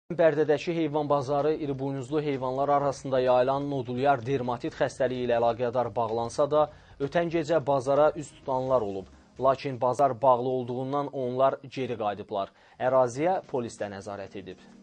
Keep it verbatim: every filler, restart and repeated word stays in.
Bərdədəki heyvan bazarı iribuynuzlu heyvanlar arasında yayılan nodulyar dermatit xəstəliyi ilə əlaqədar bağlansa da, ötən gecə bazara üz tutanlar olub. Lakin bazar bağlı olduğundan onlar geri qayıdıblar. Əraziyə polis də nəzarət edib.